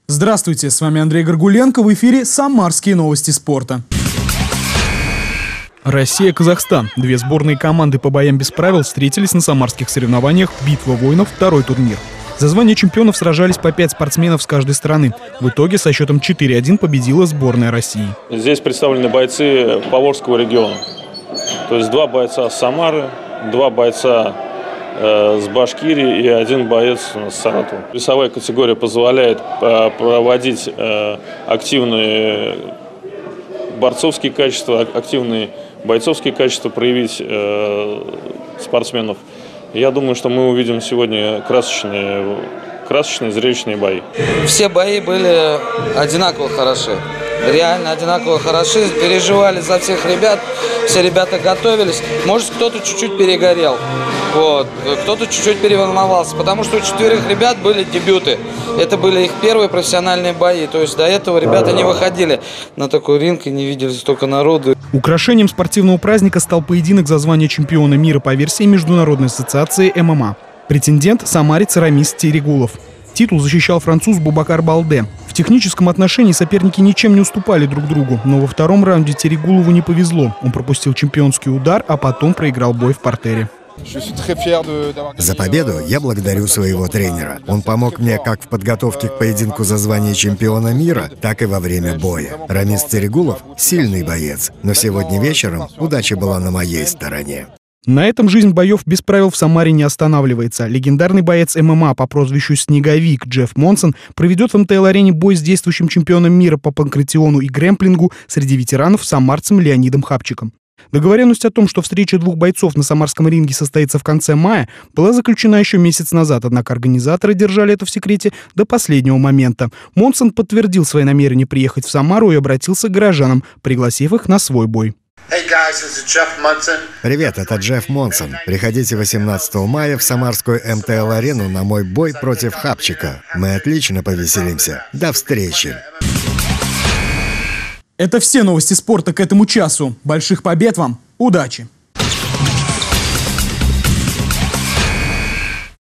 Здравствуйте, с вами Андрей Горгуленко, в эфире «Самарские новости спорта». Россия-Казахстан. Две сборные команды по боям без правил встретились на самарских соревнованиях «Битва воинов», второй турнир. За звание чемпионов сражались по 5 спортсменов с каждой стороны. В итоге со счетом 4-1 победила сборная России. Здесь представлены бойцы Поволжского региона. То есть 2 бойца с Самары, 2 бойца с Башкирии и 1 боец с Саратова. Весовая категория позволяет проводить активные борцовские качества, активные бойцовские качества проявить спортсменов. Я думаю, что мы увидим сегодня красочные зрелищные бои. Все бои были одинаково хороши. Реально одинаково хороши. Переживали за всех ребят. Все ребята готовились. Может, кто-то чуть-чуть перегорел. Кто-то чуть-чуть переволновался. Потому что у 4 ребят были дебюты. Это были их первые профессиональные бои. То есть до этого ребята не выходили на такой ринг и не видели столько народу. Украшением спортивного праздника стал поединок за звание чемпиона мира по версии Международной ассоциации ММА. Претендент – самарец Рамис Терегулов. Титул защищал француз Бубакар Балде. В техническом отношении соперники ничем не уступали друг другу, но во втором раунде Терегулову не повезло. Он пропустил чемпионский удар, а потом проиграл бой в партере. За победу я благодарю своего тренера. Он помог мне как в подготовке к поединку за звание чемпиона мира, так и во время боя. Рамис Терегулов – сильный боец, но сегодня вечером удача была на моей стороне. На этом жизнь боев без правил в Самаре не останавливается. Легендарный боец ММА по прозвищу «Снеговик» Джефф Монсон проведет в МТЛ-арене бой с действующим чемпионом мира по панкратиону и грэмплингу среди ветеранов самарцем Леонидом Хапчиком. Договоренность о том, что встреча 2 бойцов на самарском ринге состоится в конце мая, была заключена еще месяц назад, однако организаторы держали это в секрете до последнего момента. Монсон подтвердил свои намерения приехать в Самару и обратился к горожанам, пригласив их на свой бой. Привет, это Джефф Монсон. Приходите 18 мая в самарскую МТЛ-арену на мой бой против Хапчика. Мы отлично повеселимся. До встречи. Это все новости спорта к этому часу. Больших побед вам. Удачи!